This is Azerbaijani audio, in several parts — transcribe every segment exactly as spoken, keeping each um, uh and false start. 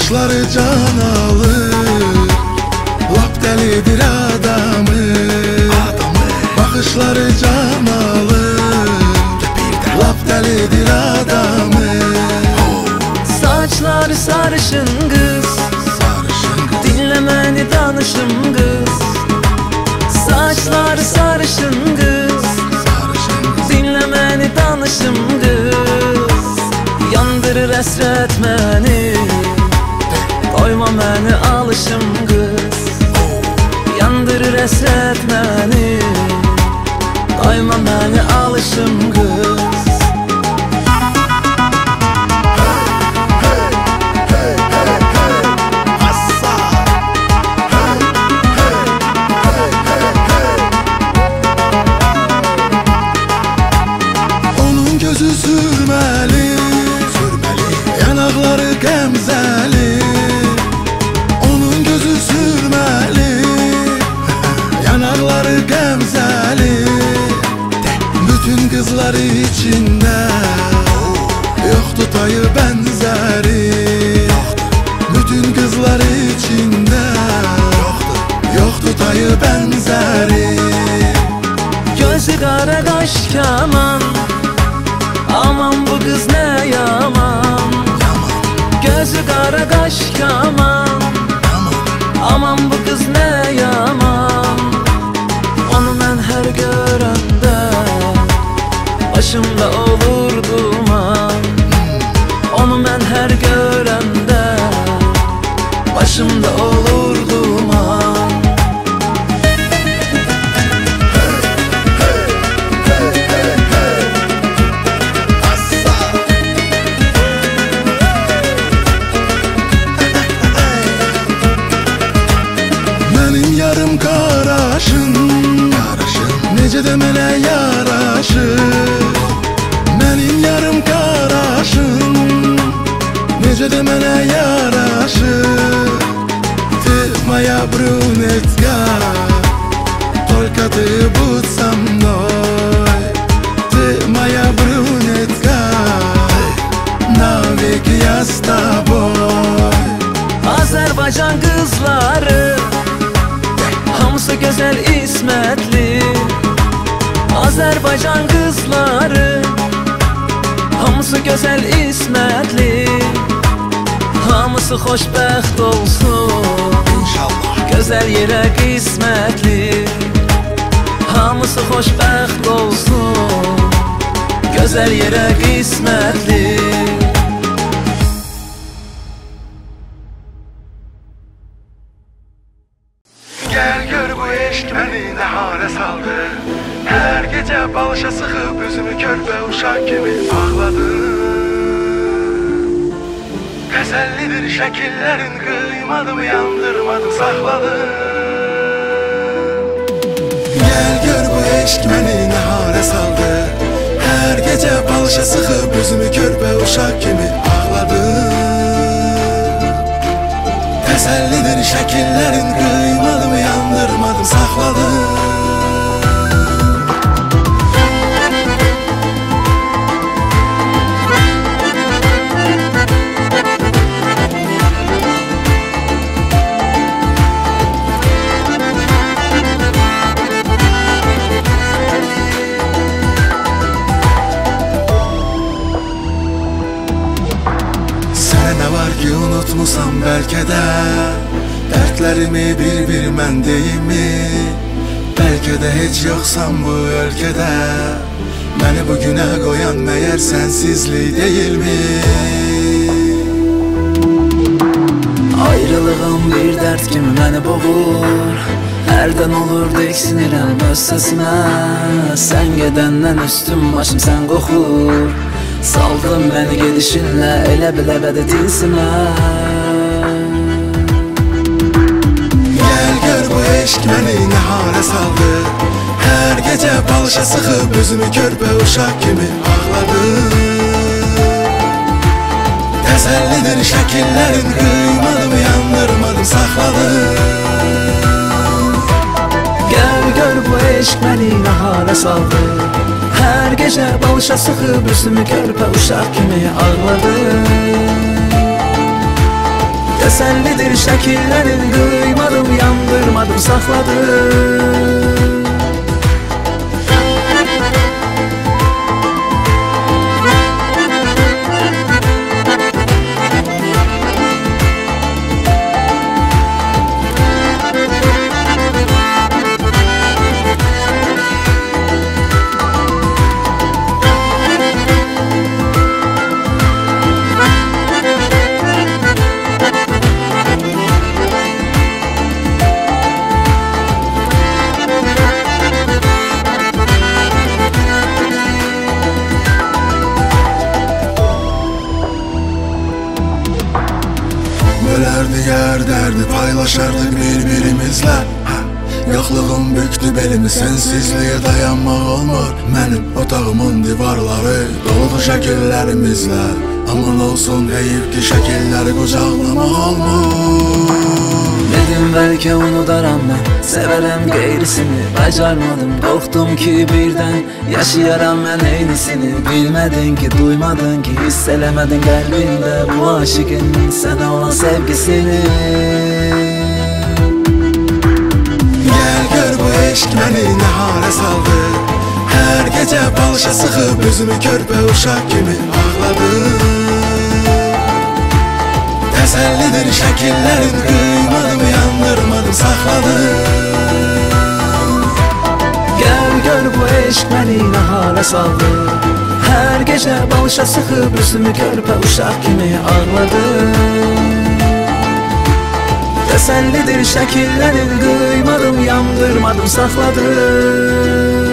Baxışları can alır, lap dəlidir adamı. Baxışları can alır, lap dəlidir adamı. Saçları sarışın kız, dinle beni danışım kız. Saçları sarışın kız, dinle beni danışım kız. Yandırır əsrət məni, koyma məni alışım kız. Yandırır əsrət məni, koyma məni alışım kız. Gözü sürməli, sürməli, yanaqları qəmzəli. Onun gözü sürməli, yanaqları qəmzəli. Bütün qızlar içində yoxdur tayı bənzəri. Bütün qızlar içində yoxdur tayı bənzəri. Gözü qara qaş kaman, aman bu kız ne yaman. Gözü kara kaş kaman, aman bu kız ne yaman. Onu ben her görəndə başımda olur duman. Onu ben her görəndə başımda olur duman. Yarım qaraşın, necə də mənə yaraşır. Mənim yarım qaraşın, necə də mənə yaraşır. Ты моя брюнетка, только ты будь со мной. Ты моя брюнетка, навеки я с тобой. Azərbaycan qızları hamısı gözəl ismətli. Azərbaycan qızları hamısı gözəl ismətli. Hamısı xoşbəxt olsun İnşallah, gözəl yerə qismətli. Hamısı xoşbəxt olsun, gözəl yerə qismətli. Gel gör bu eşk beni ne hale saldı. Her gece balışa sıkıp üzümü körpe uşak gibi ağladım. Tesellidir şekillerin, kıymadım, yandırmadım, sakladım. Gel gör bu eşk beni ne hale saldı. Her gece balışa sıkıp üzümü körpe uşak gibi ağladım. Tesellidir şekillerin, kıymadım, yandırmadım, sakladım. Sənə nə var ki unutmusam bəlkə də, dərdlərimi bir-bir mən deyimmi? Bəlkə də heç yoxsan bu ölkədə, məni bugünə qoyan məyər sənsizlik deyilmi? Ayrılığım bir dərd kimi məni boğur. Hərdən olur diksinirəm öz səsimə. Sən gedəndən üstüm başım sən qoxur. Saldın məni gedişinlə elə bilə bədə dilsimə. Gel gör bu eşk məni nə halə saldı. Hər gecə balışa sıxıb özümü körpə uşaq kimi ağladım. Təsəllidir şəkillərin, qıymadım, yandırmadım, saxladım. Gel gör bu eşk məni nə halə saldı. Hər gecə balışa sıxıb üzümü körpə uşaq kimi ağladım. Təsəllidir şəkillərin, qıymadım, yandırmadım, saxladım. Bölerdi yer derdi, paylaşardık birbirimizle. Yoxluğum büktü belimi, sensizliğe dayanmaq olmur. Mənim otağımın divarları doludur şəkillərimizlə. Aman olsun heyif ki şəkilləri qucaqlamaq olmur. Dedim bəlkə unudaram mən, sevərəm qeyrisini. Bacarmadım, qorxdum ki birdən yaşayaram mən eynisini. Bilmədin ki, duymadın ki, hiss eləmədin qəlbində bu aşiqin sənə olan sevgisini. Gəl gör bu eşq məni nə halə saldı. Hər gecə balışa sıxıb özümü körpə uşaq kimi ağladım. Təsəllidir şəkillərin, qıymadım, yandırmadım, saxladım. Gəl gör bu eşq məni nə halə saldı. Hər gecə balışa sıxıb üzümü körpə uşaq kimi ağladım. Təsəllidir şəkillərin, qıymadım, yandırmadım, saxladım.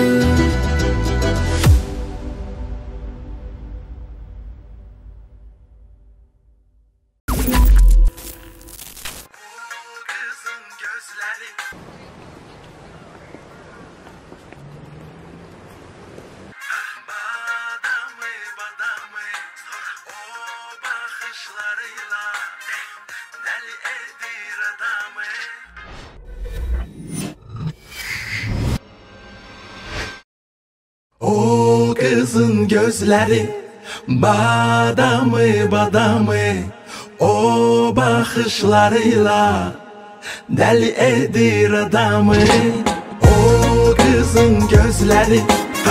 O kızın gözleri badamı badamı, o bakışlarıyla deli edir adamı. O kızın gözleri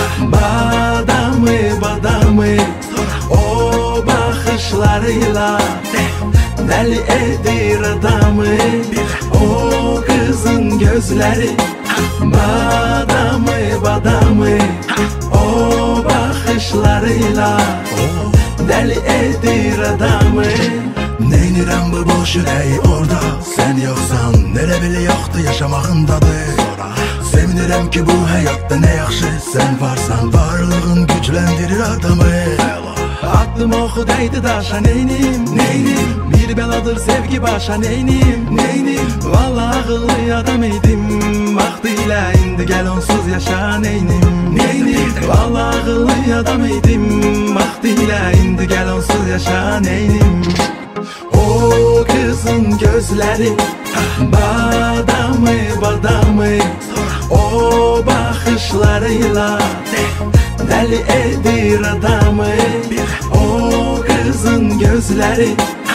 badamı badamı, o bakışlarıyla deli edir adamı. O kızın gözleri badamı badamı, o bakışlarıyla deli edir adamı. Neynirəm bu boş ürəyi orada, sən yoxsan nerə belə yoxdur yaşamağındadır. Sevinirəm ki bu həyatda nə yaxşı sən varsan, varlığın gücləndirir adamı. Adım oxu dəydi daşa, neynim, neynim, bir bəladır sevgi başa, neynim, neynim. Vallahi ağıllı adam idim, vaxtı ilə indi gəl onsuz yaşa, neynim, neynim. Vallahi ağıllı adam idim, vaxtı ilə indi gəl onsuz yaşa, neynim. O kızın gözleri badamı badamı, o bakışlarıyla deli edir adamı. O kızın gözleri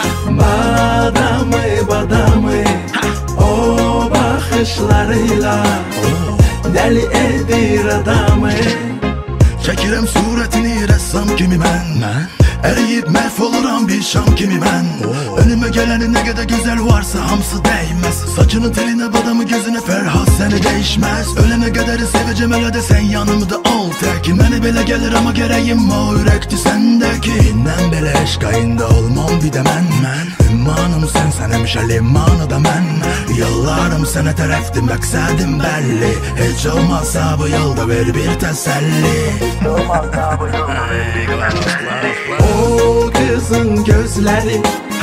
badamı badamı, o bakışlarıyla deli edir adamı. Çəkirəm surətini rəssam kimi mən, mən əriyib məhv oluram bir şam kimi mən. Önümə gələni nə qədər gözəl varsa hamısı dəyməz. Saçının telinə badamı gözünə Fərhad səni dəyişməz. Ölənə qədəri sevəcəm elə də sən yanımda ol tək. Mənə belə gəlir amma gərəyim o ürəkdir səndəki. İndən belə eşq ayında olmam bir də mən, mən ümmanım sən, sən həmişə limanı da mən. Yollarım sənə tərəfdir, məqsədim bəlli. Heç olmazsa bu yolda ver bir təsəlli. Heç olmazsa bu yolda ver bir təsəlli. O kızın gözleri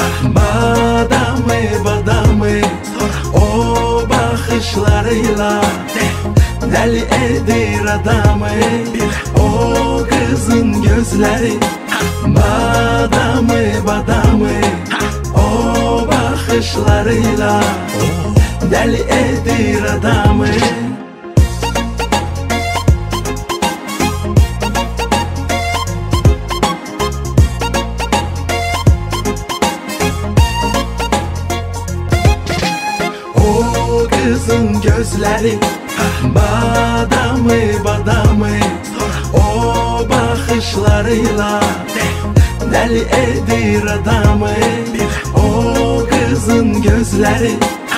badamı badamı, o bakışlarıyla deli edir adamı. O kızın gözleri badamı badamı, o bakışlarıyla deli edir adamı. kızın gözleri badamı badamı, o bakışlarıyla deli edir adamı. O kızın gözleri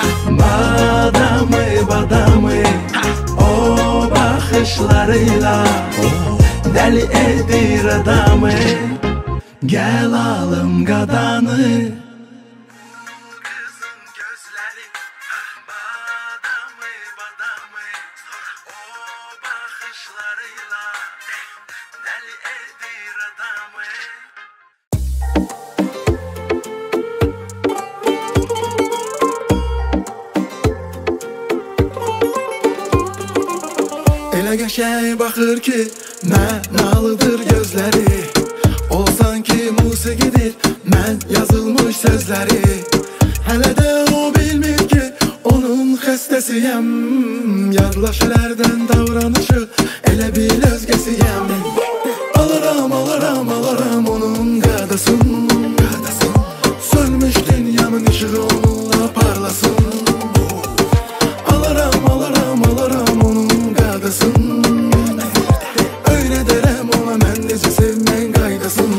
badamı badamı, o bakışlarıyla deli edir adamı. Gel alım qadanı. Kızın gözleri badamı badamı, o bakışlarıyla deli edir adamı. Elə qəşəng baxır ki, mənalıdır gözləri. O sanki musiqidir, mən yazılmış sözləri. Hələ də o bilmir ki, onun xəstəsiyəm. Yadlaşır hərdən davranışı, elə bil özgəsiyəm. Alaram, alaram, alaram onun qadasın. Sönmüş dünyamın işığı onunla parlasın. Alaram, alaram, alaram onun qadasın. Öyle derem ona mən necə sevmən qaydasın.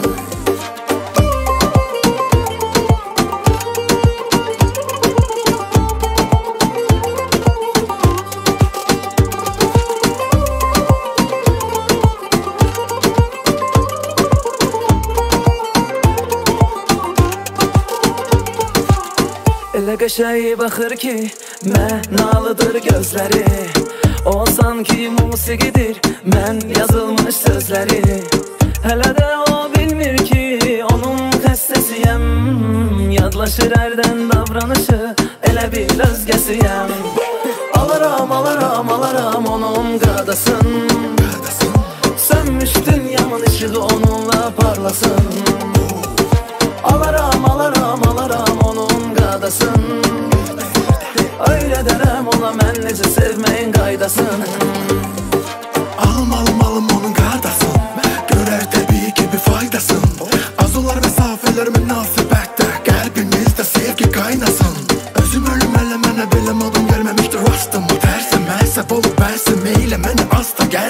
Elə qəşəng baxır ki, mənalıdır gözləri. O sanki musiqidir, mən yazılmış sözləri. Hələ də o bilmir ki, onun xəstəsiyəm. Yadlaşır hərdən davranışı, elə bil özgəsiyəm. Alaram, alaram, alaram onun qadasın. Sönmüş dünyamın işığı onunla parlasın. Alaram, alaram, alaram onun qadasın. Öyle derem ona mən necə sevməyin qaydasın. Alım alım alım onun qadasın. Görər təbii ki bir faydasın. Arzular məsafələr münasibətdə, qəlbimizdə sevgi qaynasın. Özüm ölüm ələ mənə bilmədim gəlməmişdir rastım. Tərsə məsəb olub bərsim eylə mənə asta gəl.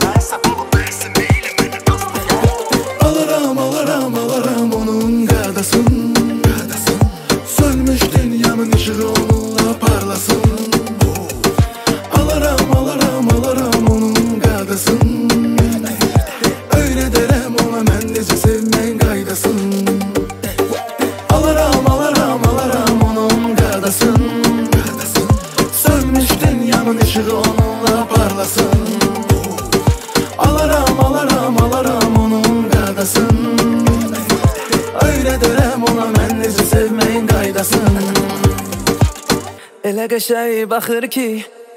Alaram alaram alaram onun qadasın. Sönmüş dünyamın işığı onunla parlasın. Alaram alaram alaram onun qadasın. Öyle derem ona mən necə sevmən qaydasın. Alaram alaram alaram onun qadasın. Sönmüş dünyamın işığı onunla parlasın. Alaram alaram alaram onun qadasın. Öyle derem ona mən necə sevmən qaydasın. Elə qəşəng baxır ki,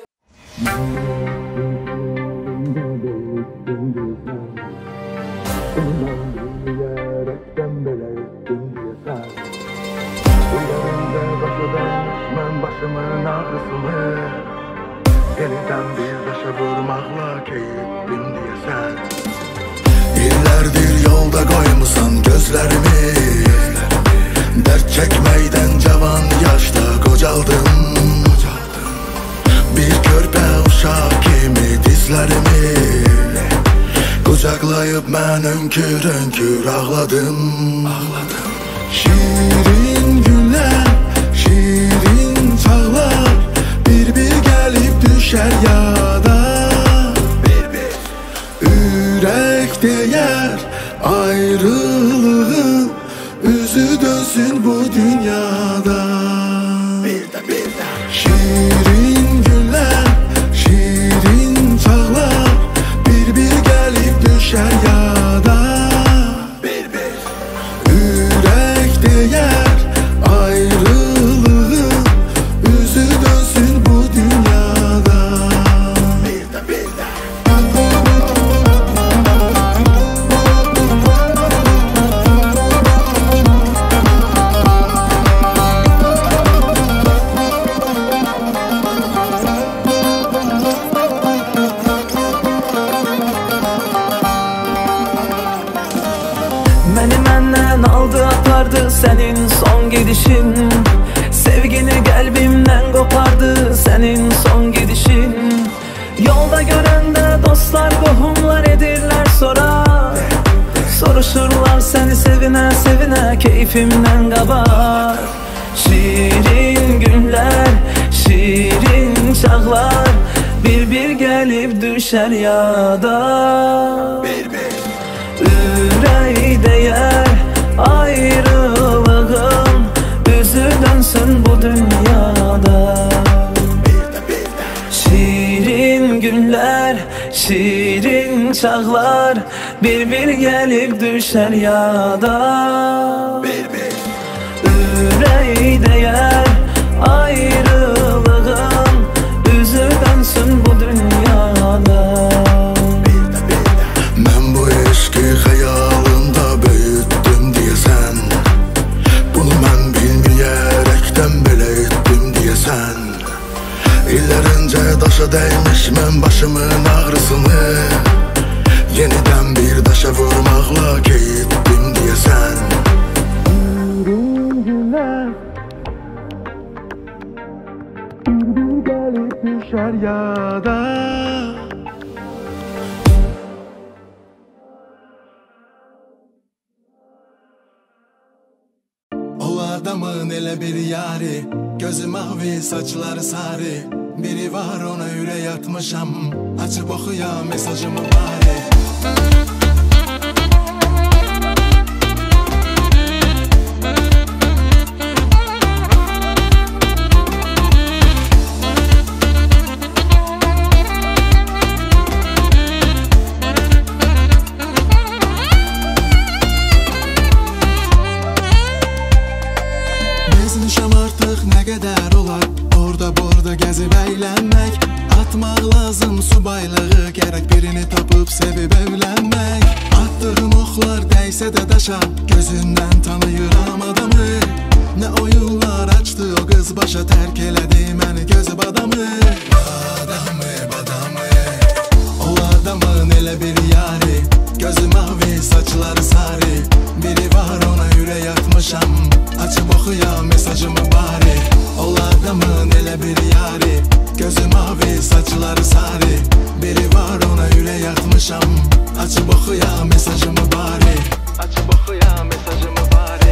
Mən başımın ağrısını yeniden bir daşa vurmaqla keyiflim deyəsən. İllərdir yolda qoymusan gözlərimi. Dərd çəkməkdən cavan yaşda qocaldım. Bir körpə uşaq kimi dizlərimi qucaqlayıb mən önkür önkür ağladım. Şirin günlər, şirin çağlar bir-bir gəlib düşər yada. Ürək deyər ayrılığın üzü dönsün bu dünyada. Şirin günlər, şirin çağlar bir-bir gəlib düşər yada. Ürək deyər ayrılığın üzü dönsün bu dünyada. məni məndən aldı apardı sənin son gedişin. Sevgini qəlbimdən kalbimden kopardı senin son gidişin. Yolda görende dostlar qohumlar edirlər sorar, soruşurlar seni sevine sevine keyfimden qabar. Şirin günler, şirin çağlar bir bir gelip düşer yada. Ürək değer ayrılığın, üzü dönsün bu dünyada. Şirin günler, şirin çağlar bir bir gelip düşer yada. Ürək değer ayrılığın, üzü dönsün bu dünyada. Ben bu eşki hayalında büyüttüm diyesen, bunu ben bilmeyerekten belə ettim diyesen. İllerince daşa değmiş mən başımın ağrısını, yeniden bir daşa vurmakla gittim diyesen. Gelip düşer yada. O adamın ele bir yari, gözü mavi saçları sarı. Biri var ona ürək atmışam, açıp okuya mesajımı bari. Bezmişəm artıq nə qədər olar, orada burada gəzib əylənmək. Atmaq lazım subaylığı, gərək birini tapıb sevib evlənmək. Attığım oxlar dəysə də daşa, gözündən tanıyıram adamı. Nə oyunlar açdı o qız başa, tərk elədi məni gözüb adamı. Adamı, adamı, o adamın elə bir yari, gözü mavi saçları sarı. Biri var ona ürək atmışam, açıp okuya mesajımı bari. O adamın elə bir yari, gözü mavi saçları sarı. Biri var ona ürək atmışam, açıp okuya mesajımı bari. Açıp okuya mesajımı bari.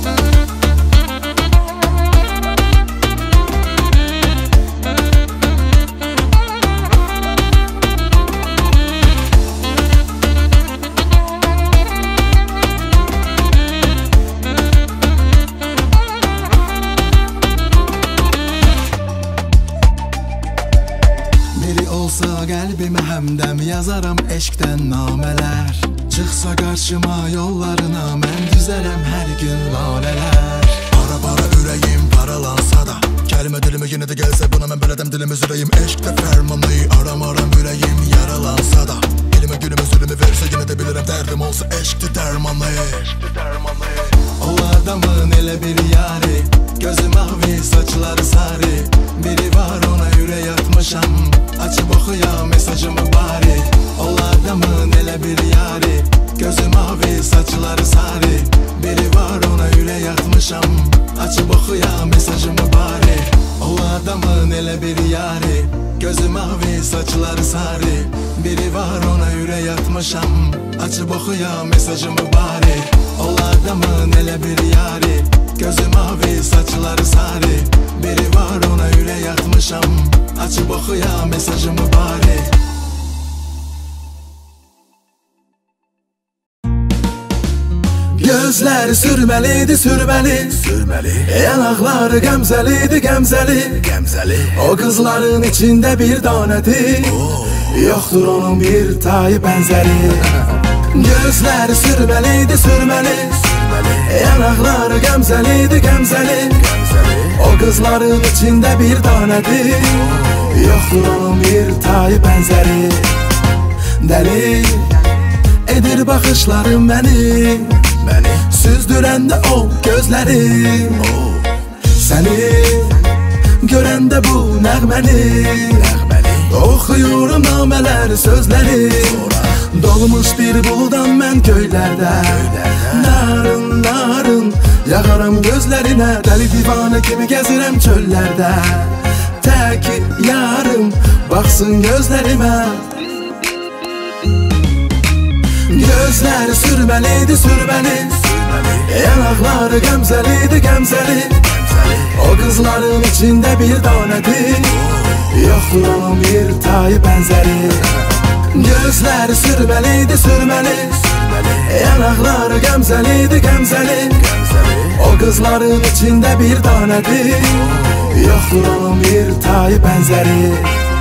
Qəlbimə həmdəm yazaram eşqdən namələr. Çıxsa qarşıma yollarına mən düzərəm hər gün lalələr. Para-para ürəyim paralansa da, kəlmə dilimi yenə də gəlsə buna mən bələdəm dilimiz ürəyim. Eşqdə fərmanı aram-aram ürəyim yaralansa da, elimi gülümü zülümü versə yenə də bilirəm dərdim olsa eşqdi dərmanı. O adamın elə bir yari, gözü mavi saçları sarı. Biri var ona ürək atmışam, açıp okuya mesajımı bari. O adamın elə bir yari, gözü mavi saçları sarı. Biri var ona ürək atmışam, açıp okuya mesajımı bari. O adamın elə bir yari, gözü mavi saçları sarı. Biri var ona ürək atmışam, açıp okuya mesajımı bari. O adamın elə bir yari, gözü mavi saçları sarı. Biri var ona ürək atmışam, açıp okuya mesajımı bari. Gözləri sürməlidir, sürməli, sürməli. Yanaqları qəmzəlidir, qəmzəli, qəmzəli. O qızların içində bir danədir, oh. Yoxdur onun bir tayı bənzəri. Gözləri sürməlidir, sürməli, sürməli. Yanaqları qəmzəlidir, qəmzəli, qəmzəli. O qızların içində bir danədir, oh. Yoxdur onun bir tayı bənzəri. Dəli edir baxışlarım məni, məni süzdürəndə o gözləri, oh. Səni görəndə bu nəğməni, nəğməni. Oxuyurum namələr sözləri, sonra. Dolmuş bir buldan mən göylərdə, göylərdə. Narın narın Yağaram gözlerine, deli divane kimi gezirem çöllerde. Tek yarım baksın gözlerime. Gözleri sürmeliydi sürmeli, yanakları gemzeliydi gemzeli. O kızların içinde bir tanedir, yoktur onun bir tayı benzeri. Gözleri sürmeliydi sürmeli, yanakları gemzeliydi gemzeli. O kızların içinde bir tanedir, yoktur onun bir tayı benzeri.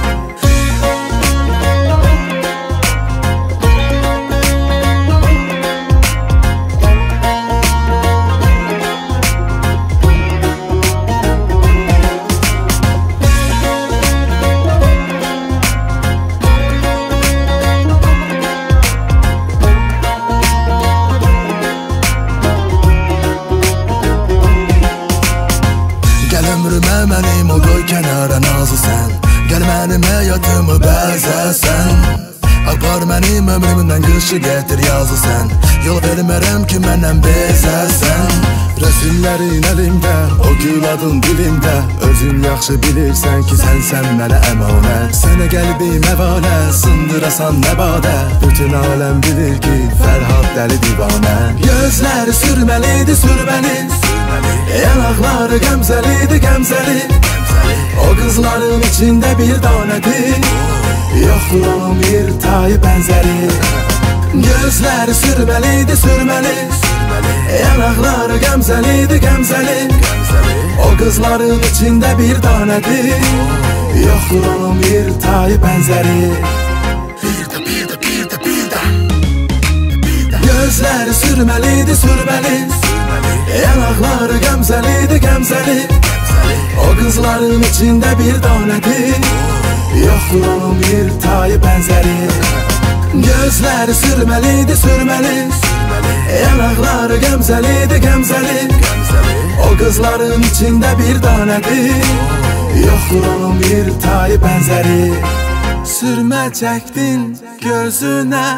Mənim o qoy kənara nazı sən, gəl mənim həyatımı bəzəsən. Apar mənim ömrümdən qışı gətir yazı sən, yol vermərəm ki məndən bezəsən. Rəsimlərin əlimdə, o gül adın dilimdə, özün yaxşı bilirsən ki sənsən mənə əmanət. Sənə qəlbim əvanə, sındırasan nəbadə, bütün aləm bilir ki Fərhad dəli divanə. Gözləri sürməliydi sürməni, yanakları gemzeliydi gemzeli. O kızların içinde bir tanedir, yoktur onun bir tayı benzeri. Gözleri sürmeliydi sürmeli, yanakları gemzeliydi gemzeli. O kızların içinde bir tanedir, yoktur onun bir tayı benzeri. Bir de bir de bir de bir de gözleri sürmeliydi sürmeli, yanakları gemzeliydi gemzeli. O kızların içinde bir tanedir, yoktur onun bir tayı benzeri. Gözleri sürmeliydi sürmeli, yanakları gemzeliydi gemzeli. O kızların içinde bir tanedir, yoktur onun bir tayı benzeri. Sürme çektin gözüne,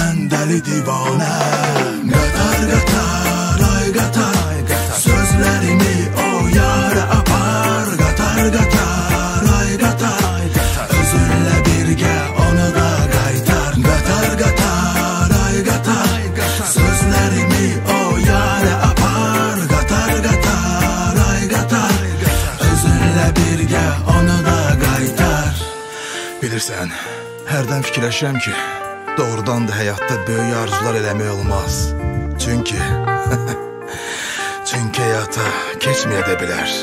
mən dəli divanə. Qatar qatar ay qatar, sözlərimi o yara apar. Qatar qatar ay qatar, özünlə birgə onu da qaytar. Qatar qatar ay qatar, sözlərimi o yara apar. Qatar qatar ay qatar, özünlə birgə onu da qaytar. Bilirsən, hərdən fikirləşirəm ki, doğrudan da həyatda böyük arzular eləmək olmaz. Çünki Çünki həyata keçməyə də bilər.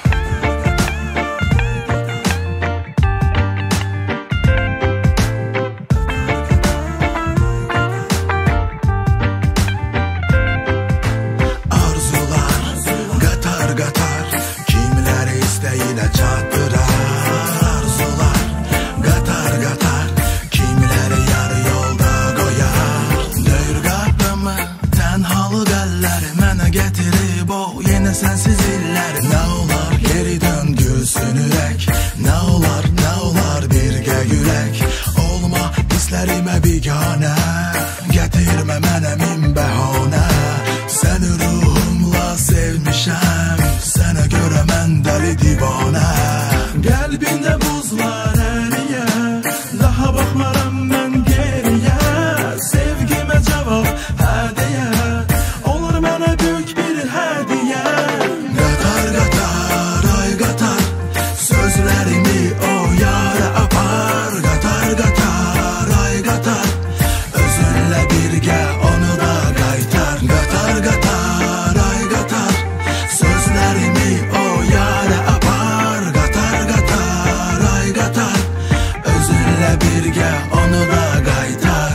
Arzular qatar qatar, kimləri istəyinə çatdırar. Arzular qatar qatar, kimləri yarı yolda qoyar. Döyür qapımı tənhalıq əlləri, mənə gətirib o yenə sənsiz illər. Nə olar geri dön gülsün ürək, nə olar nə olar birgə gülək. Olma hisslərimə biganə, gətirmə mənə min bəhanə. Səni ruhumla sevmişəm, sənə görə mən dəli divanə. Qəlbində buzlar əriyə, daha baxmaram mən geriyə. Sevgimə cavab hə deyə, olur mənə böyük bir hədiyə. Qatar qatar ay qatar, sözlərimi o yara apar. Qatar qatar ay qatar, özünlə birgə onu da qaytar. Qatar qatar ay qatar, sözlərimi o yara apar. Qatar qatar ay qatar, özünlə birgə onu da qaytar.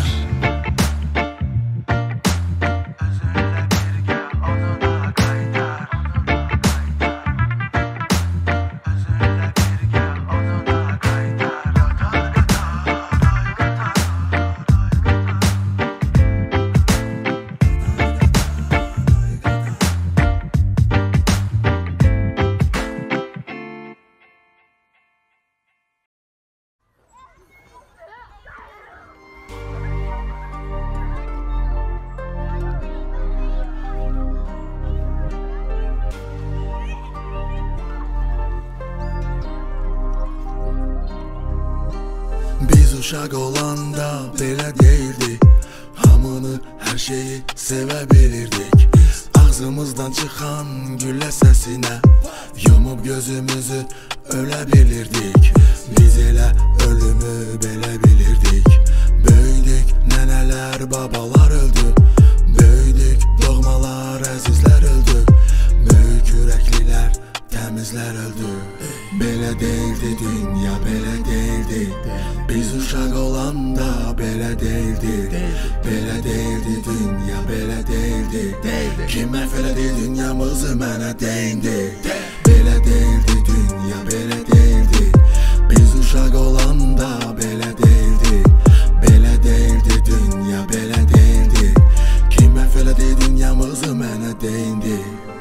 Biz uşaq olanda belə deyildik, hamını, hər şeyi sevə bilirdik. Ağzımızdan çıxan güllə səsinə yumub gözümüzü ölə bilirdik. Biz elə ölümü belə bilirdik. Böyüdük, nənələr, babalar öldü. Böyüdük, doğmalar, əzizlər öldü. Böyük ürəklilər, təmizlər öldü. Belə deyildi dünya, belə deyildi. Biz uşaq olanda belə deyildi. Belə deyildi dünya, belə deyildi. Kim məhv elədi dünyamızı mənə deyindi. Belə deyildi dünya, belə deyildi. Biz uşaq olanda belə deyildi. Belə deyildi dünya, belə deyildi. Kim məhv elədi dünyamızı mənə deyindi.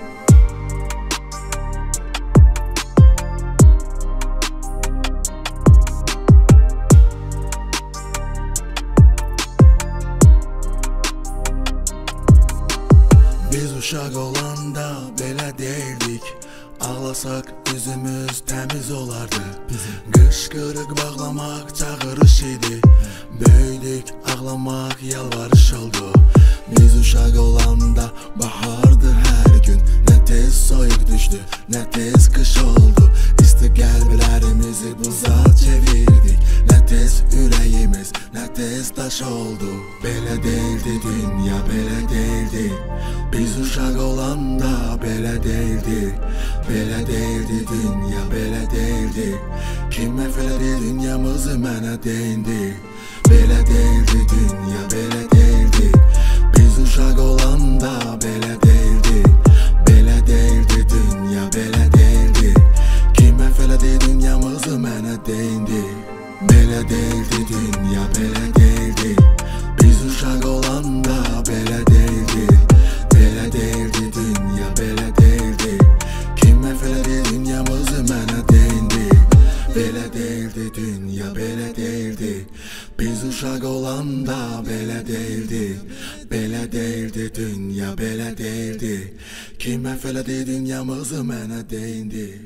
Biz uşaq olanda belə deyildik. Ağlasaq üzümüz təmiz olardı. Qışqırıq bağlamaq çağırış idi. Böyüdük, ağlamaq yalvarış oldu. Biz uşaq olanda bahardı hər gün. Nə tez soyuq düşdü, nə tez qış oldu. İsti qəlblərimizi buza çevirdik. Nə tez ürəyimiz, nə tez daş oldu. Belə deyildi dünya, belə deyildi. Biz uşaq olanda belə deyildi. Belə deyildi dünya, belə deyildi. Kim məhv elədi dünyamızı mənə deyindi. Belə deyildi dünya, belə deyildi. Biz uşaq olanda belə deyildi. Belə deyildi dünya, belə deyildi. Kim məhv elədi dünyamızı mənə deyindi. Belə deyildi dünya, belə deyildi. Biz uşaq olanda belə deyildi. Belə deyildi dünya, belə deyildi. Kim məhv elədi dünyamızı mənə deyindi. Belə deyildi dünya, belə deyildi. Biz uşaq olanda belə deyildi. değildi. Belə değildi dünya, belə değildi. Kim məhvələdi dünyamızı mənə deyindi.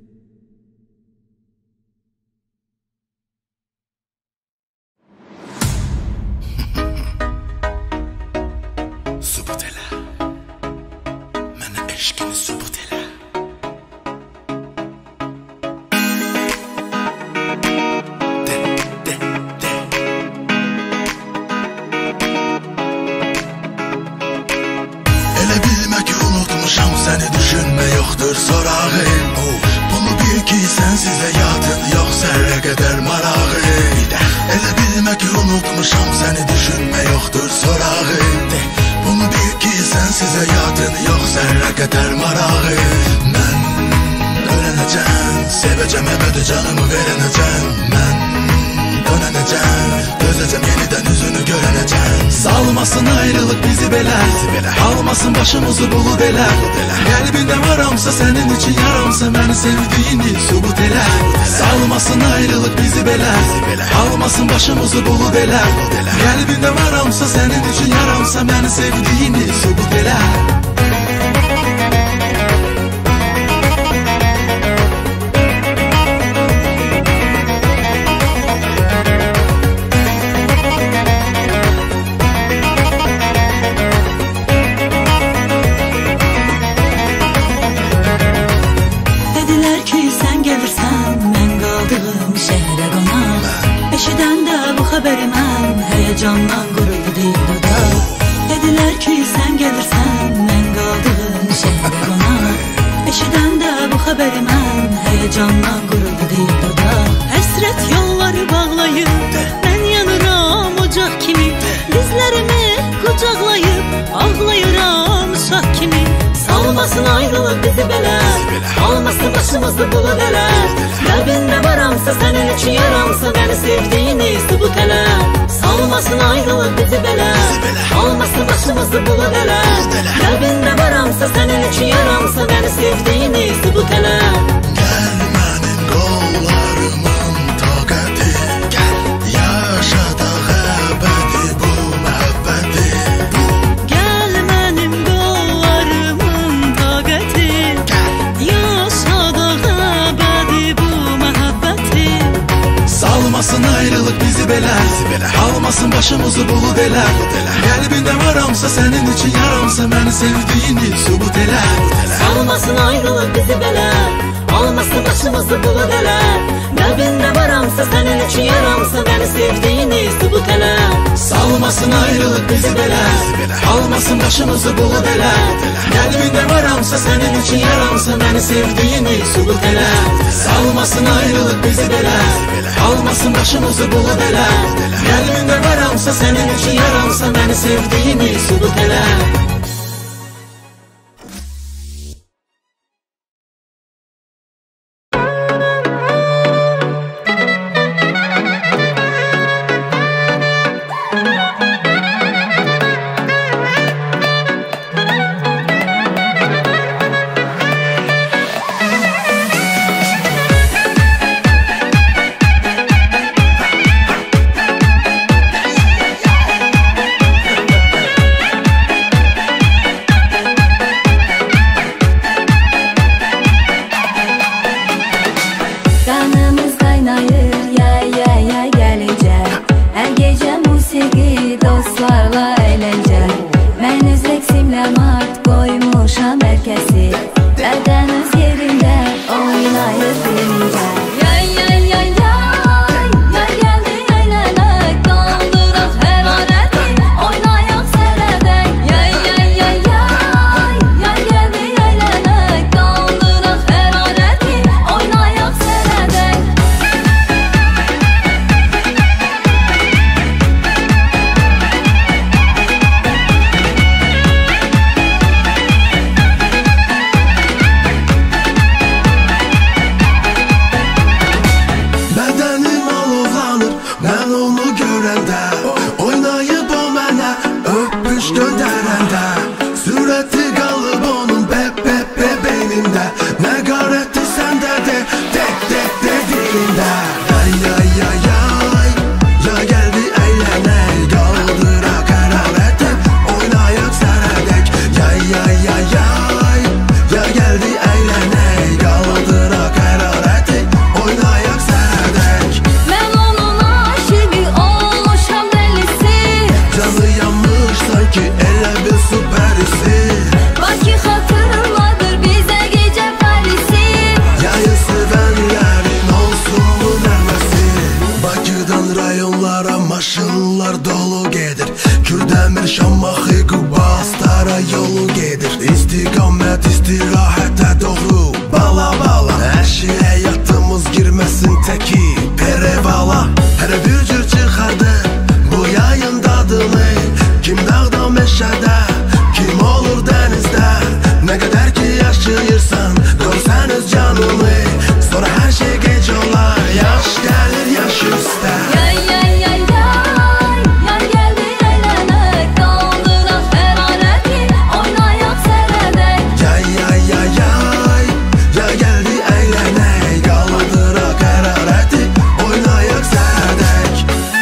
Subut elə, mənə eşqini subut elə. Səni düşünmə yoxdur sorağım. Bunu bil ki sensiz həyatın yox zərrə qədər marağı. Elə bilmə ki unutmuşam səni düşünmə yoxdur sorağım. Bunu bil ki sensiz həyatın yox zərrə qədər marağı. Mən ölənəcəm, sevəcəm əbədi canımı verənəcəm. Mən dönənəcəm, gözləcəm yenidən üzünü görənəcəm. Salmasın ayrılık bizi belə, almasın başımızı bulud elə. Qəlbində varamsa sənin için yaramsa məni sevdiğini subut elə. Salmasın ayrılık bizi belə, almasın başımızı bulud elə. Qəlbində varamsa sənin için yaramsa məni sevdiğini subut elə. Heyecandan quruldu deyil dodaq. Dedilər ki sən gəlirsən, mən qaldım şəhərə qonaq. Eşidəndə bu xəbəri mən, heyecandan quruldu deyil dodaq. Həsrət yolları bağlayıb, mən yanıram ocaq kimi. Dizlərimi qucaqlayıb, ağlayıram uşaq kimi. Salmasın ayrılıq bizi belə, almasın başımızı bulud elə. Qəlbində varamsa sənin üçün yaramsa məni sevdiğini subut elə. Salmasın ayrılıq bizi belə, almasın başımızı bulud elə. Qəlbində varamsa sənin üçün yaramsa məni sevdiğini subut elə. Gəl mənim qollarımın taqəti, yaşadaq əbədi bu məhəbbəti. Gəl mənim qollarımın taqəti, yaşadaq əbədi bu məhəbbəti. Salmasın ayrılık bizi belə, almasın başımızı bulud elə. Qəlbində varamsa sənin için yaramsa məni sevdiğini subut elə. Salmasın ayrılıq bizi belə, almasın başımızı bulud elə. Qəlbində varamsa sənin üçün yaramsa məni sevdiğini subut elə. Salmasın ayrılık bizi belə, almasın başımızı bulud elə. Qəlbində varamsa sənin için yaramsa məni sevdiğini subut elə. Salmasın ayrılık bizi belə, almasın başımızı bulud elə. Qəlbində varamsa sənin için yaramsa məni sevdiğini subut elə. Ya geldi eğlenek, kaldıra karar. Şamaxı Quba Astara yolu gedir. İstiqamət istirahətə doğru. Bala bala hər şey həyatımız girməsin təki perevala. Hər bir cür çıxardı bu yayın dadını. Kim dağda meşədə, kim olur dənizdə. Nə qədər ki yaşayırsan, qoy sən öz canını. Sonra hər şey gec olar, yaş gəlir yaş üstə. Yay yay yay yay, yay gəldi əylənək. Qaldıraq hərarəti, oynayaq sərədək. Yay yay yay yay, yay gəldi əylənək. Qaldıraq hərarəti, oynayaq sərədək.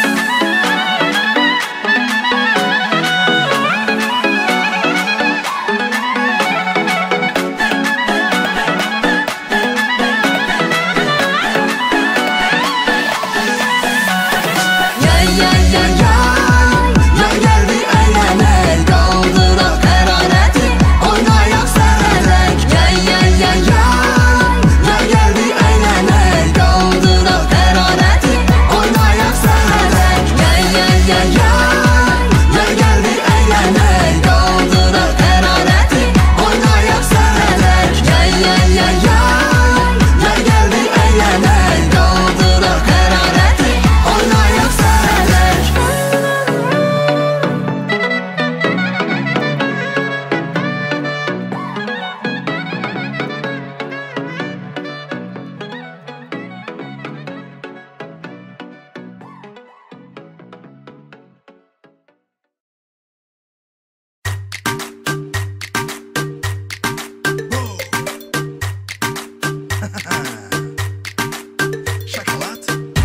Yay yay yay yay, yay gəldi əylənək. Qaldıraq hərarəti, oynayaq sərədək. Yay yay yay yay, yay gəldi əylənək. Qaldıraq hərarəti, oynayaq sərədək. Yay yay yay yay, yay gəldi əylənək. Qaldıraq hərarəti, oynayaq sərədək. Yay yay yay yay, yay gəldi əylənək. Qaldıraq hərarəti, oynayaq sərədək. Şokolad.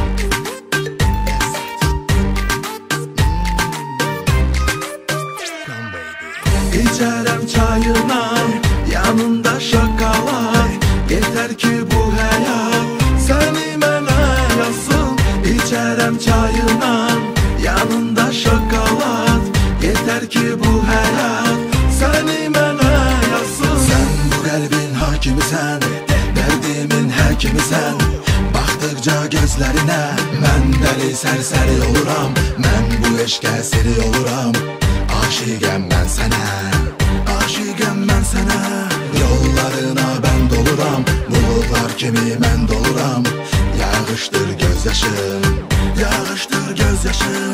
Come baby. İçərəm çayından, yanında şokolad. Yeter ki bu həyat səni mənə yazsın. İçərəm çayından, yanında şokolad. Yeter ki bu həyat səni mənə yazsın. Sən bu qəlbin hakimisən, dərdimin həkimisən. Baxdıqca gözlərinə mən dəli sərsəri oluram. Mən bu eşqə seri oluram. Aşiqəm mən sənə, aşiqəm mən sənə. Yollarına mən doluram, buludlar kimi mən doluram. Yağışdır gözyaşım, yağışdır gözyaşım.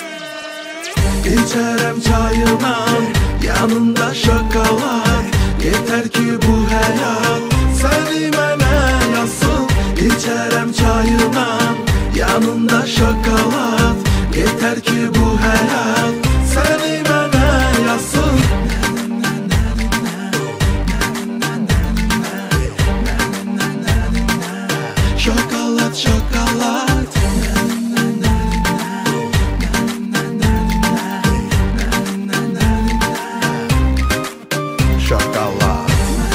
İçərəm çayından, yanında şokolad. Yeter ki bu həyat səni mənə yazsın. İçərəm çayından, yanında şokolad. Yeter ki bu həyat səni mənə yazsın. Şokolad, şokolad. Şokolad.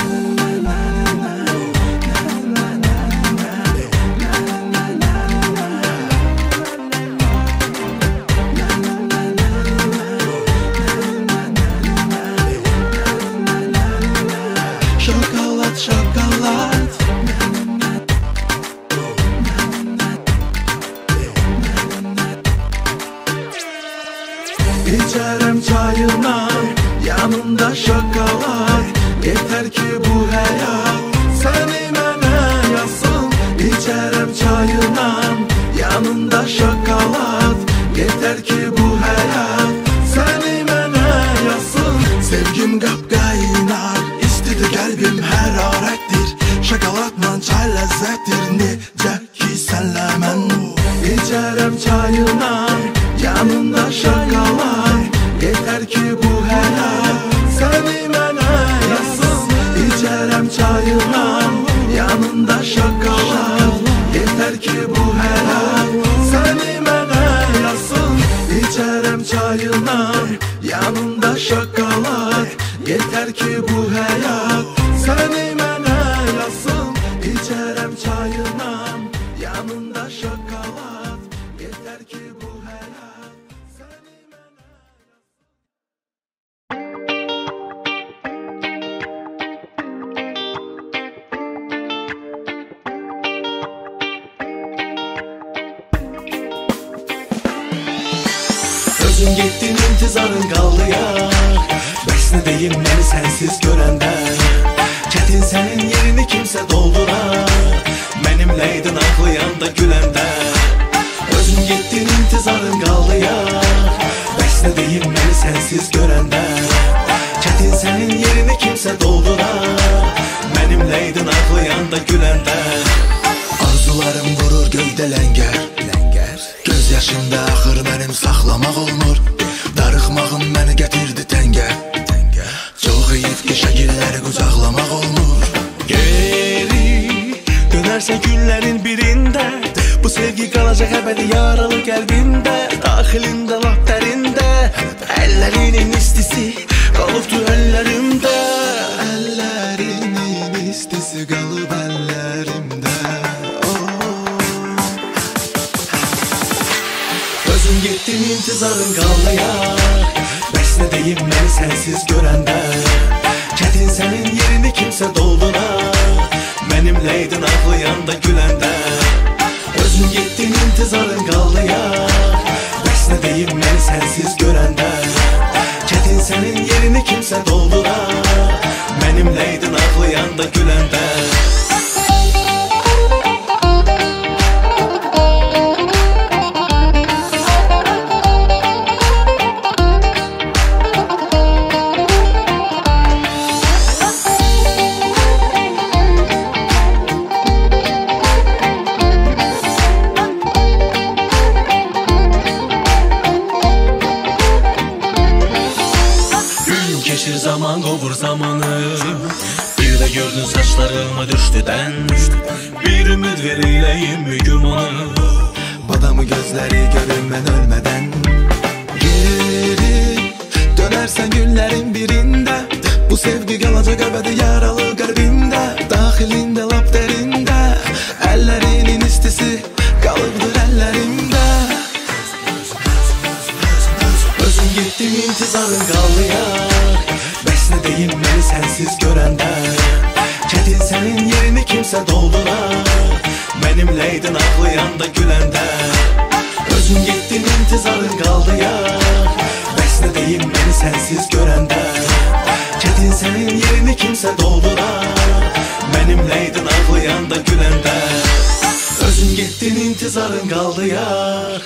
Şokolad, şokolad. İçərəm çayından, yanında şokolad. Yeter ki bu həyat səni mənə yazsın. İçərəm çayından, yanında şokolad. Yeter ki bu həyat səni mənə yazsın. Sevgim qapqaynar, istidir qəlbim hərarətdir. Şokoladla çay ləzzətdir, necə ki sənlə mən. İçərəm çayından, yanında şokolad. Yeter ki bu həyat səni mənə yazsın. İçərəm çayından, yanında şokolad. Yeter ki bu həyat səni mənə yazsın. İçərəm çayından, yanında şokolad. Yeter ki bu həyat səni mənə yazsın. İçərəm çayından, yanında şokolad. Yeter ki bu həyat səni mənə. Özün getdin intizarın qaldı yar. Bəs nə deyim məni sənsiz görəndə, çətin sənin yerini kimsə doldurar. Mənimləydin ağlayanda güləndə, özün getdin intizarın qaldı yar. Bəs nə deyim məni sənsiz görəndə, çətin sənin yerini kimsə doldurar. Mənimləydin ağlayanda güləndə. Arzularım vurur göydə ləngər, göz yaşımda axır mənim saxlamaq olmur. Darıxmağım məni gətirdi təngə, çox heyif ki şəkilləri qucaqlamaq olmur. Geri dönərsən günlərin birində, bu sevgi qalacaq əbədi yaralı qəlbimdə. Daxilində lap dərində, əllərinin istisi qalıbdı əllərimdə. Əllərinin istisi qalıb əllərimdə. Özün getdin intizarın qaldı yar. Bəs nə deyim məni sənsiz görəndə, çətin sənin yerini kimsə doldurar. Mənimləydin ağlayanda güləndə, özün getdin intizarın qaldı yar. Bəs nə deyim məni sənsiz görəndə, çətin sənin yerini kimsə doldurar. Mənimləydin ağlayanda güləndə. Zaman qovur zamanı, bir də gördün saçlarıma düşdü dən. Bir ümid ver eyləyim gümanı, badamı gözləri görüm mən ölmədən. Geri dönərsən günlərin birində, bu sevgi qalacaq əbədi yaralı qəlbimdə. Daxilində lap dərində, əllərinin istisi qalıbdır əllərimdə. Özün getdin intizarın qaldı yar. Bəs nə deyim məni sənsiz görəndə, çətin sənin yerini kimsə doldurar. Mənimləydin ağlayanda güləndə, özün getdin intizarın qaldı yar. Bəs nə deyim məni sənsiz görəndə, çətin sənin yerini kimsə doldurar. Mənimləydin ağlayanda güləndə, özün getdin intizarın qaldı yar.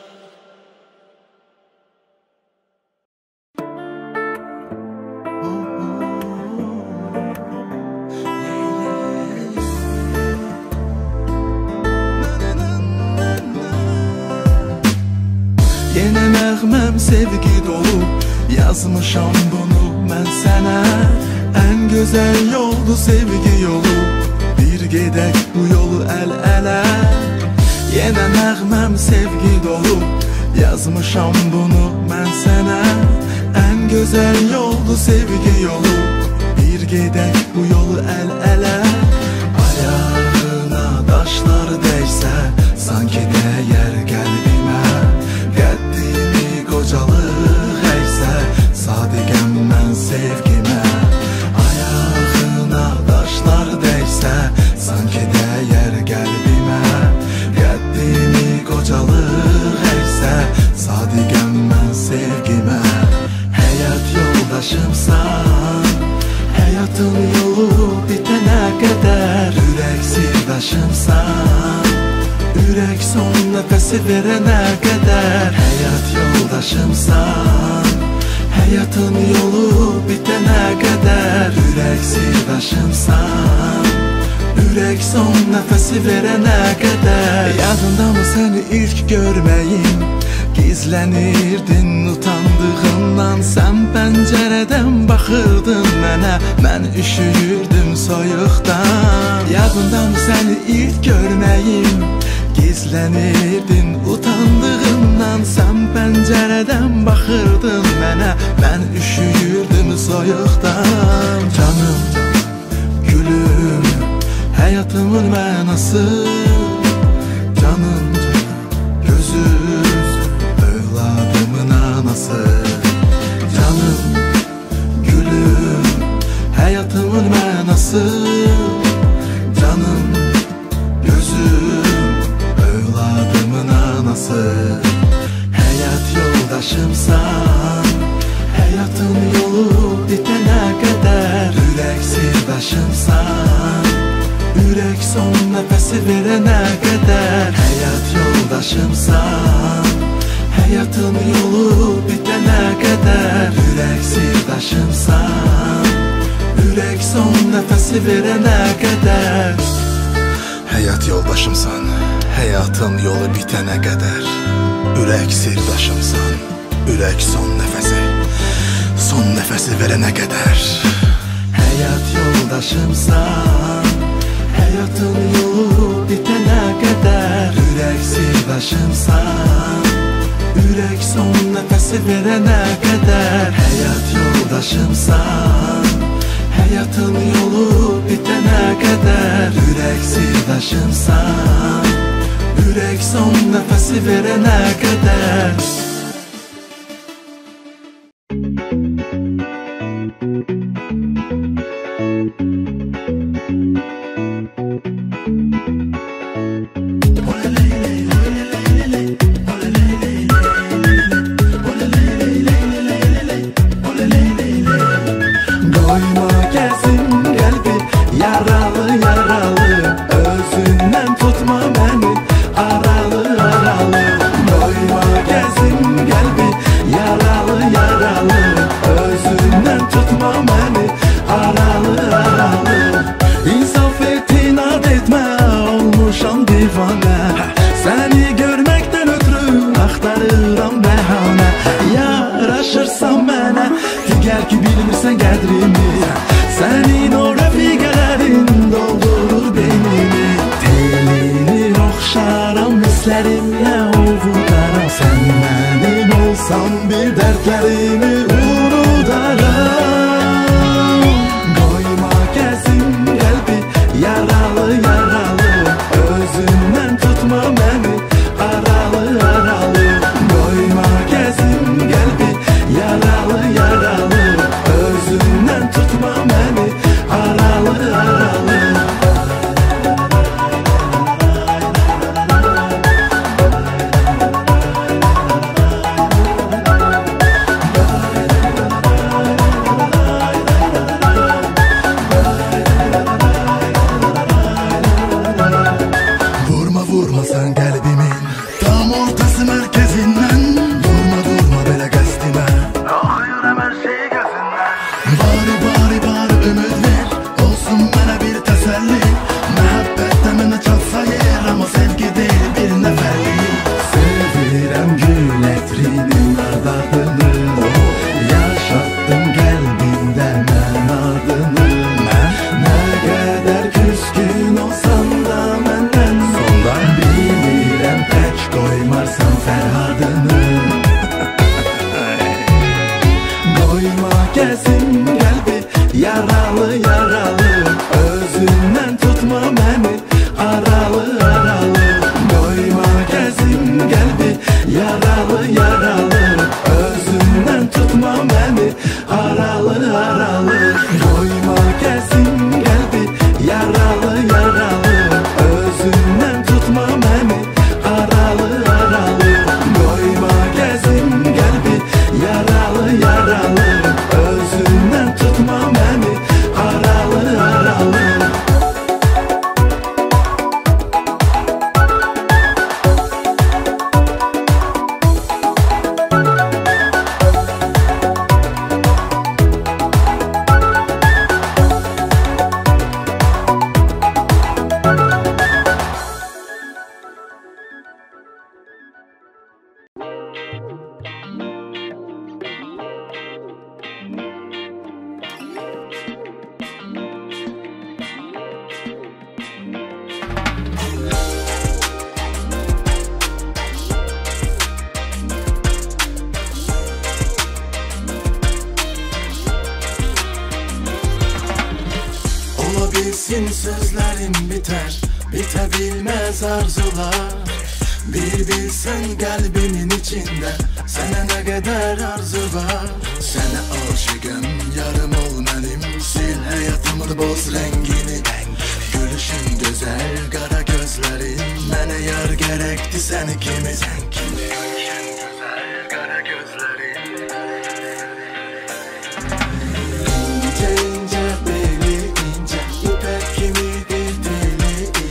Yenə nəğməm sevgi dolu, yazmışam bunu mən sənə. Ən gözəl yoldu sevgi yolu, bir gedək bu yolu əl-ələ. Yenə nəğməm sevgi dolu, yazmışam bunu mən sənə. Ən gözəl yoldu sevgi yolu, bir gedək bu yolu əl-ələ. Ayağına daşlar dəysə, sanki dəyər qəlbimə. Qəddimi qocalıq əysə, sadiqəm mən sevgimə. Ayağına daşlar dəysə, sanki dəyər qəlbimə. Qəddimi qocalıq əysə, sadiqəm mən sevgimə. Həyat yoldaşımsan, həyatın yolu bitənə qədər. Ürək sirdaşımsan, ürək son nəfəsi verənə qədər. Həyat yoldaşımsan, həyatın yolu bitənə qədər. Ürək sirdaşımsan, ürək son nəfəsi verənə qədər. Yadındamı səni ilk görməyim, gizlənirdin utandığından. Sən pəncərədən baxırdın mənə, mən üşüyürdüm soyuqdan. Yadındamı səni ilk görməyim, gizlənirdin utandığından. Sən pəncərədən baxırdın mənə, mən üşüyürdüm soyuqdan. Canım, gülüm, həyatımın mənası. Canım, gözüm, övladımın anası. Canım, gülüm, həyatımın mənası. Canım, gözüm, övladımın anası. Həyat yoldaşımsan, son nəfəsi verənə qədər həyat yoldaşımsan, həyatın yolu bitənə qədər ürək sirdaşımsan, ürək son nəfəsi verənə qədər həyat yoldaşımsan, həyatın yolu bitənə qədər ürək sirdaşımsan, ürək son nəfəsi, son nəfəsi verənə qədər həyat yoldaşımsan, həyatın yolu bitənə qədər ürək sirdaşımsan, ürək son nəfəsi verənə qədər həyat yoldaşımsan, həyatın yolu bitənə qədər ürək sirdaşımsan, ürək son nəfəsi verənə qədər Bitsin sözlerim biter, bitebilmez arzular. Bir bilsen kalbimin içinde sana ne kadar arzu var. Sana aşıkım, yarım ol benim, sil hayatımın boz rengini. Gülüşün güzel, kara gözlerin, bana yar gerekti seni kimi. Sen kimi? Gülüşün güzel, kara gözlerin. İnce ince beli ince, ipek gibi bir deli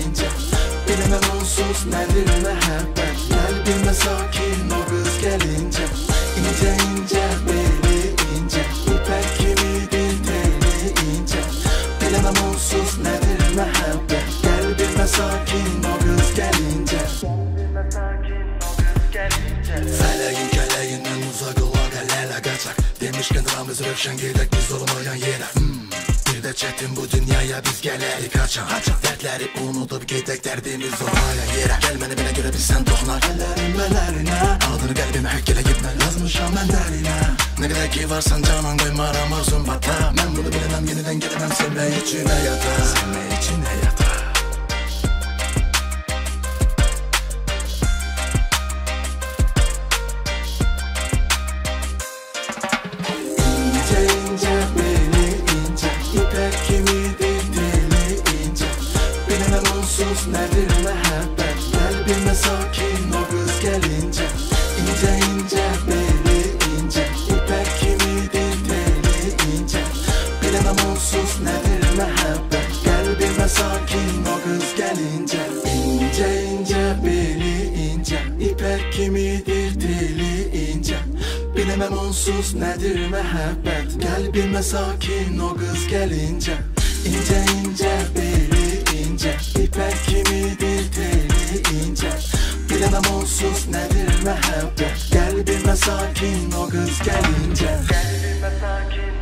nedir məhəbbət? Qəlbimə sakin o qız gəlincə, İncə incə beli incə, İpək kimidir teli incə, biləməm onsuz nədir məhəbbət? Qəlbimə sakin o qız gəlincə, fələyin kələyindən uzaq olaq əl-ələ qaçaq. Demişkən Ramiz Rövşən gedək biz olmayan yerə. hmm. Bir də çətin bu dünyaya biz gələrik qaçan. Dərdləri unudub gedək dərdimiz olmayan yerə. Gəl mənə belə görə bilsən toxunar əllərin mələrinə, adını qəlbimə həkk eləyib mən yazmışam mən dərinə. Nə qədər ki varsan canan qoymaram arzum bata. Mən bunu biləməm yenidən gələrəm sevmək üçün həyata, sevmək üçün həyata. Nədir məhəbbət? Qəlbimə sakin o qız gəlincə, İncə incə beli incə, İpək kimidir teli incə, biləməm onsuz nədir məhəbbət? Qəlbimə sakin o qız gəlincə, İncə incə beli incə, İpək kimidir teli incə, biləməm onsuz nədir məhəbbət? Qəlbimə sakin o qız gəlincə, İncə incə beli incə, İpək kimidir teli incə, biləməm onsuz nədir məhəbbət? Qəlbimə sakin o qız gəlincə, qəlbimə sakin.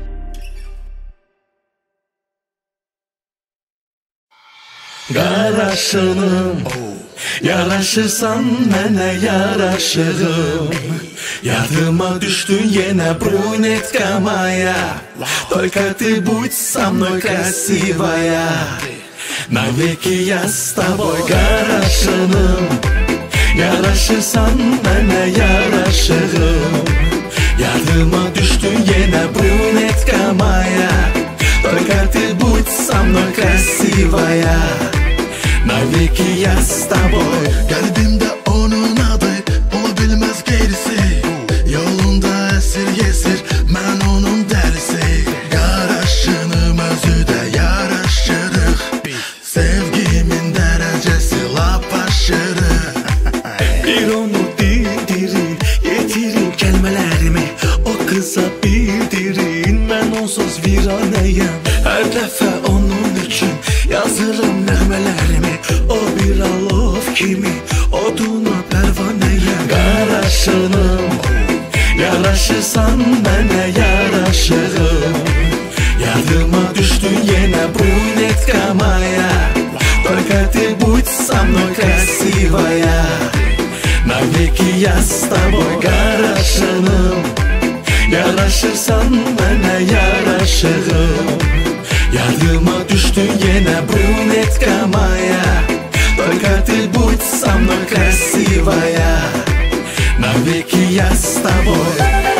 Qaraşınım, yaraşırsan mənə yaraşığım, yadıma düşdün yenə brunetkaya, только ты будь со мной красивая. Навеки я с тобой, qaraşınım, yaraşırsan mənə yaraşığım, yadıma düşdün yenə brunetka moya, только ты будь со mной красивая. Навеки я с тобой. Qəlbimdə onun adı, ola bilməz qeyrisi, yolunda əsir yesir, mən onun dəlisi. Qaraşınım özü də yaraşırıq, sevgimin dərəcəsi lap aşırı. Bir onu dindirin, yetirin kəlmələrimi, o qıza bildirin, mən onsuz viranəyəm. Hər dəfə onun üçün yazırım nəğmələrimi, o bir alov kimi oduna pərvanəyəm. Qaraşınım, yaraşırsan mənə yaraşığım, yadıma düşdün yenə brunetka moya, только ты будь со mной красивая. Навеки я с тобой. Qaraşınım, yaraşırsan mənə yaraşığım, yadıma düşdün yenə brunetka moya, только ты будь со mной красивая. Навеки я с тобой.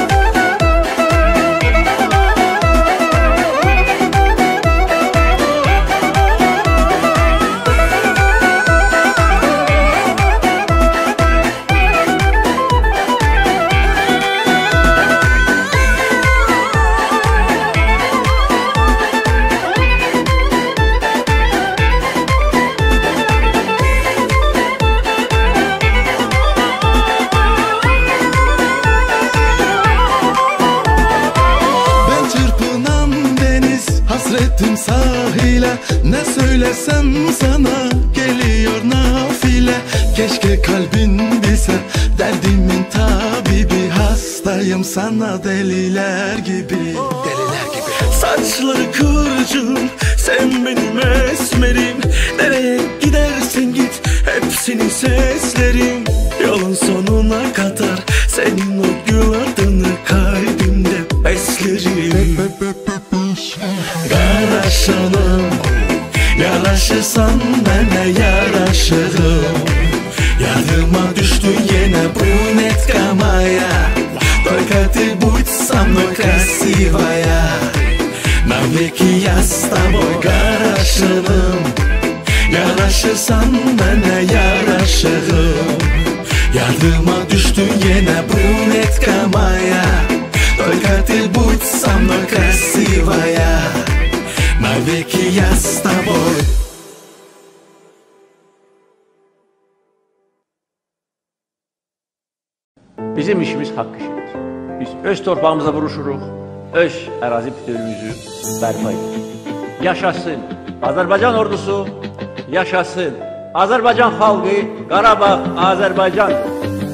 Hasretim sahile, ne söylesem sana geliyor nafile. Keşke kalbin bilse derdimin tabibi, hastayım sana deliler gibi, deliler gibi. Saçları kıvırcığım, sen benim esmerim, nereye gidersen git hepsini seslerim. Yolun sonuna kadar senin o gül adını kalbimde beslerim. Qaraşınım, yaraşırsan mənə yaraşığım, yadıma düşdün yenə brunetka moya, только ты будь со mной красивая. Навеки я с тобой. Qaraşınım, yaraşırsan mənə yaraşığım, yadıma düşdün yenə brunetka moya, только ты будь со mной красивая. Навеки я с тобой. Bizim işimiz haqq işidir. Biz öz torpağımıza vuruşuruq, öz ərazi bütövlüyümüzü bərpa edirik. Yaşasın Azərbaycan ordusu, yaşasın Azərbaycan xalqı, Qarabağ Azərbaycandır.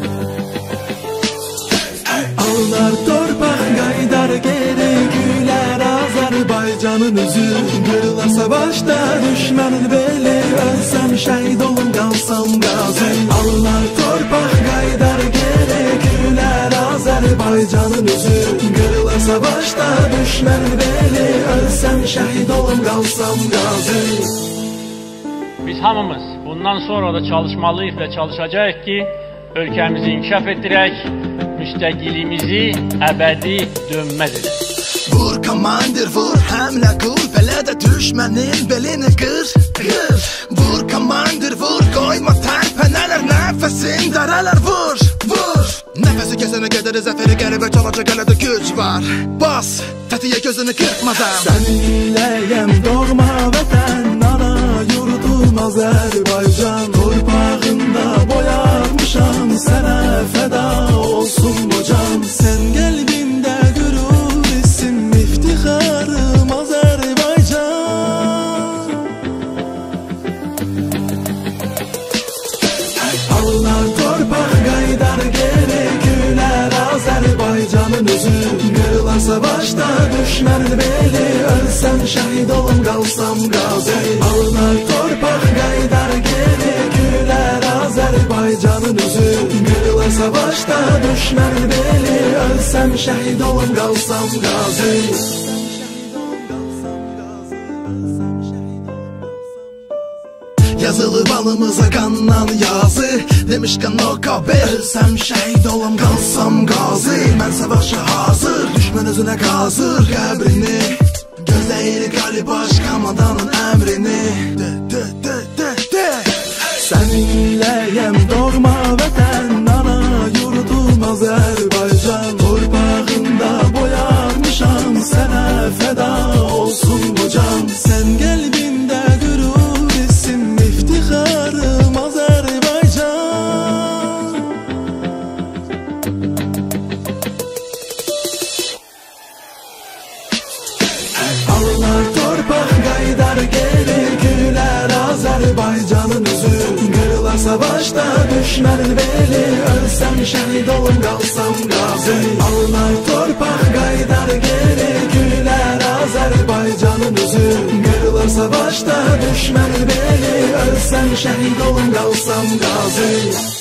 Allar torpaq qaydar geri gülər Azərbaycanın üzü Qırılar savaşda düşmənin beli Ölsəm şəhid olum qalsam qazi Allar torpaq qaydar geri gülər Azərbaycanın üzü Qırılar savaşda düşmənin beli Ölsəm şəhid olum qalsam qazi. Biz hamımız bundan sonra da çalışmalıyıq və çalışacağıq ki, ölkəmizi inkişaf etdirək, müstəqilliyimizi əbədi dönməz edək. Vur komandir vur, həmlə qul, belə də düşmənin belini qır, qır. Vur komandir vur, qoyma tərpənələr, nəfəsin dərələr vur, vur. Nəfəsi kəsənə qədər zəfəri qəribə çalacaq hələ də güc var. Bas, tətiyə gözünü qırpmadan. Səninləyəm doğma vətən, ana yurdum Azərbaycan. Torpağında boyarmışam, sənə fəda olsun hocam. Sən qəlbimdə qürur isim, iftixarım Azərbaycan. Allah torpaq qaydar geri gülər Azərbaycanın üzü. Qırılar savaşda düşmənin beli, ölsəm şəhid olum qalsam qazi. Allah torpaq qaydar geri gülər Azərbaycanın üzü. Qırılar savaşda düşmənin beli, ölsəm şəhid olum qalsam qazi. Yazılıb alımıza qandan yazı, demişkən o qabir. Ölsəm şəhid olum qalsam qazi. Mən savaşa hazır, düşmən özünə qazır qəbrini. Gözləyir qali baş komandanın əmrini. De, de, de, de, de. Səninləyəm doğma vətən, ana yurdum Azərbaycan. Torpağında boyanmışam, sənə fəda olsun hocam. Sən qəlbimdə qürur isim, iftixarım Azərbaycan. Allar torpaq qaydar geri gülər Azərbaycanın üzü. Qırılar savaşda düşmənin beli, ölsəm şəhid olum qalsam qazi. Allar torpaq qaydar geri gülər Azərbaycanın üzü. Qırılar savaşda düşmənin beli, ölsəm şəhid olum qalsam qazi.